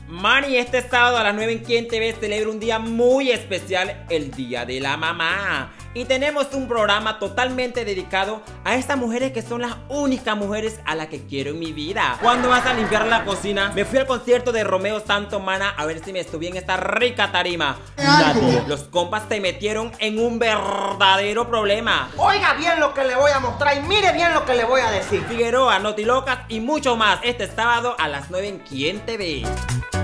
Mani, este sábado a las 9 en Quién TV celebra un día muy especial, el Día de la Mamá. Y tenemos un programa totalmente dedicado a estas mujeres que son las únicas mujeres a las que quiero en mi vida. ¿Cuándo vas a limpiar la cocina? Me fui al concierto de Romeo Santo Mana a ver si me subí en esta rica tarima. Nadie. Los compas se metieron en un verdadero problema. Oiga bien lo que le voy a mostrar y mire bien lo que le voy a decir. Figueroa, Notilocas y mucho más este sábado a las 9 en Quién TV.